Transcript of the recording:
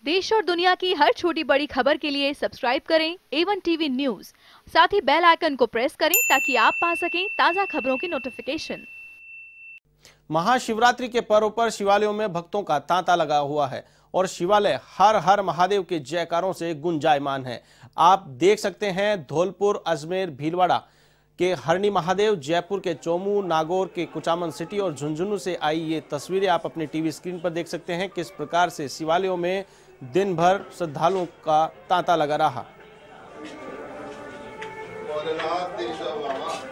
देश और दुनिया की हर छोटी बड़ी खबर के लिए सब्सक्राइब करें A1 टीवी न्यूज। साथ ही बेल आइकन को प्रेस करें ताकि आप पा सकें ताज़ा खबरों की नोटिफिकेशन। महाशिवरात्रि के पर्व पर शिवालयों में भक्तों का तांता लगा हुआ है और शिवालय हर हर महादेव के जयकारों से गुंजायमान है। आप देख सकते हैं धौलपुर, अजमेर, भीलवाड़ा के हरणी महादेव, जयपुर के चोमू, नागौर के कुचामन सिटी और झुंझुनू से आई ये तस्वीरें आप अपनी टीवी स्क्रीन पर देख सकते हैं। किस प्रकार से शिवालयों में दिन भर श्रद्धालुओं का तांता लगा रहा।